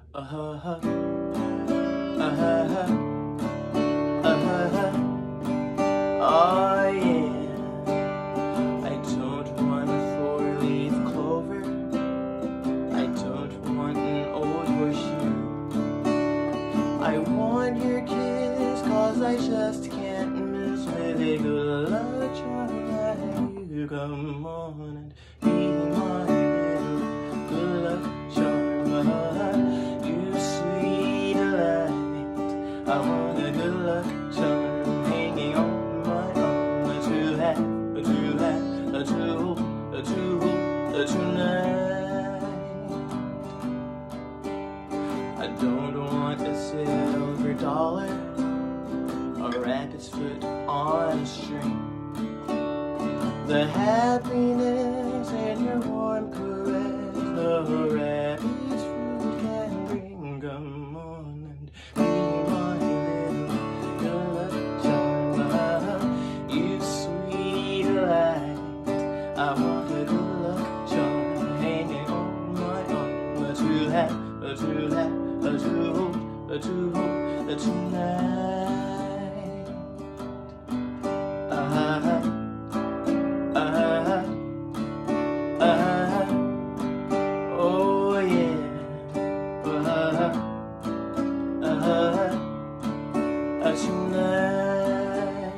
Uh-huh, uh-huh, uh-huh. Oh yeah, I don't want a four-leaf clover. I don't want an old horseshoe. I want your kiss, 'cause I just can't miss with a good luck charm like you. Come on and be my little good luck charm. You sweet delight, I want a good luck charm hanging on my arm. To have, to have, tonight. I don't want a silver dollar, a rabbit's foot on a string. The happiness in your warm caress, the rabbit's foot can bring. Come on and be my little good luck charm. You sweet delight, I want a good luck charm hanging on my arm. To have, to hold tonight. Oh yeah. Tonight.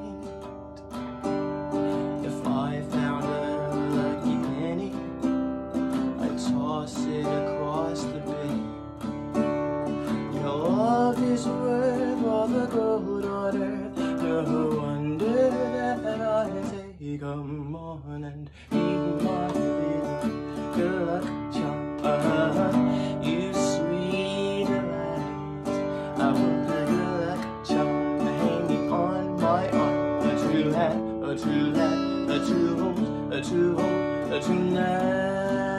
If I found a lucky penny, I'd toss it across the bay. Your love is worth all the gold on earth. No wonder that I say, come on and be my little good luck charm. You sweet delight, I want a good luck charm hanging on my arm. To have, to hold tonight.